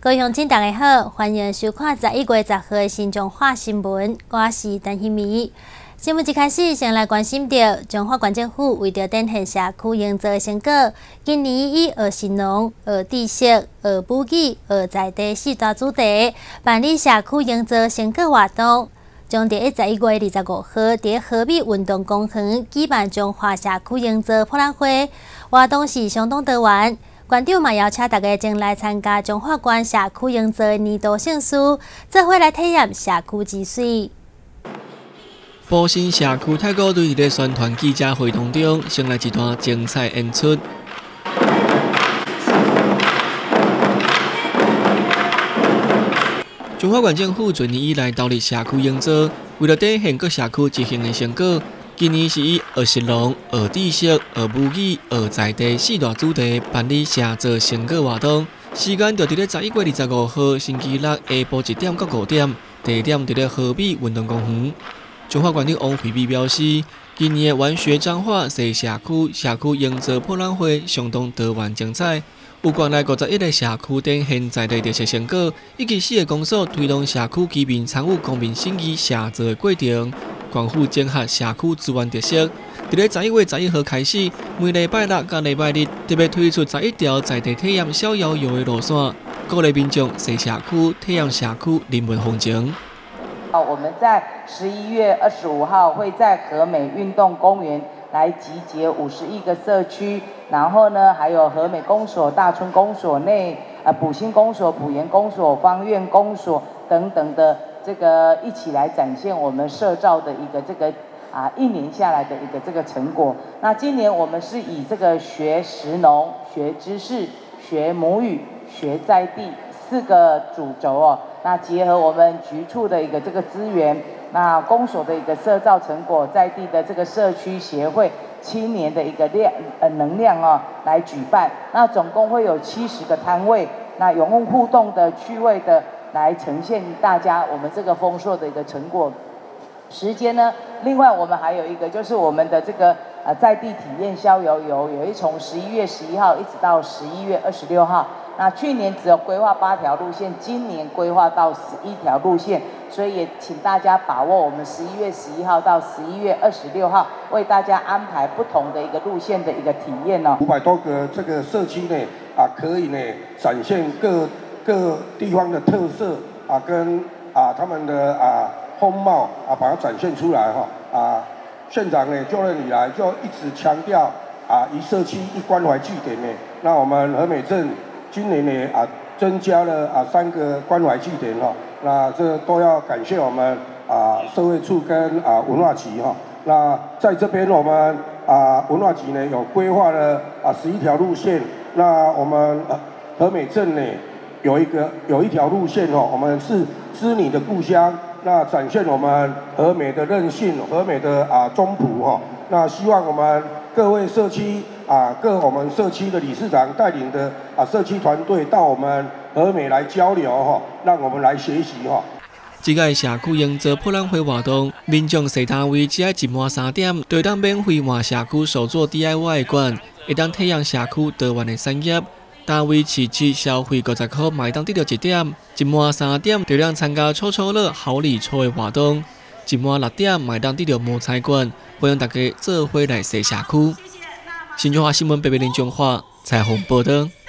各位乡亲大家好，欢迎收看11月10号的新中华新闻，我是陈欣怡。新闻一开始，先来关心到中华县政府为着展现社区营造的成果，今年以学神农、学知识、学武艺、学在地4大主题办理社区营造成果活动，将在11月25號在和美運動公園舉辦中華社區營造博覽會，活動是相當多元。館長嘛邀請大家前來參加中華縣社區營造年度盛事，做伙來體驗社區之水。 埔心社區太古隊在宣傳記者會當中，迎來一段精彩演出。中華縣政府全年以來投入社區營造，為了展現各社區執行的成果，今年是以學神農、學知識、學武藝、學在地4大主題辦理社造成果活動。時間就在11月25號星期六下晡1點到5點，地點在和美運動公園。中華縣長王惠美表示，今年的玩學彰化西社區營造博覽會相當多元精彩。有縣內51個社區展現在地特色成果，以及4個公所推動社區居民參與公民審議社造的過程。縣府整合社區資源特色，在11月11號開始，每禮拜六和禮拜日特別推出11條在地體驗小遙遊的路線，鼓勵民眾踅社區體驗社區人文風情。 我們在11月25號會在和美運動公園來集結51個社區，然後呢，還有和美公所、大村公所內、埔心公所、埔鹽公所、芳苑公所等等的這個一起來展現我們社造的一個這個一年下來的一個這個成果。那今年我們是以這個學食農、學知識、學母語、學在地4個主軸哦。那結合我們局處的一個這個資源，那公所的一個社造成果，在地的這個社區協會青年的一個能量哦，來舉辦。那總共會有70個攤位，那有互動的、趣味的，來呈現大家我們這個豐碩的一個成果。時間呢，另外我們還有一個就是我們的這個在地體驗逍遙遊，有從11月11號一直到11月26號。那去年只有規劃8條路線，今年規劃到11條路線，所以也請大家把握我們11月11號到11月26號，為大家安排不同的一個路線的一個體驗哦。 500多個這個社區呢，可以呢展現各地方的特色跟他們的風貌把它展現出來哈縣長呢就任以來就一直強調一社區一關懷據點呢，那我們和美鎮今年呢增加了3個關懷據點哈，那這都要感謝我們社會處跟文化局哈。那在這邊我們文化局呢有規劃了11條路線，那我們和美鎮呢有一條路線哦，我們是織女的故鄉，那展現我們和美的韌性，和美的中埔哈。那希望我們各位社區我們社區的理事長帶領的社區團隊到我們和美來交流哈，讓我們來學習哈。 這個社區營造博覽會活動，民眾踅攤位只要一滿3點，就當免費換社區手作 DIY 的館，會當體驗社區多元的產業。單位市區消費50塊，買當得到1點，一滿3點就當參加抽抽樂好禮抽的活動，一滿6點買當得到摸彩館，歡迎大家做伙來踅社區。新中華新聞北北林中華採訪報道。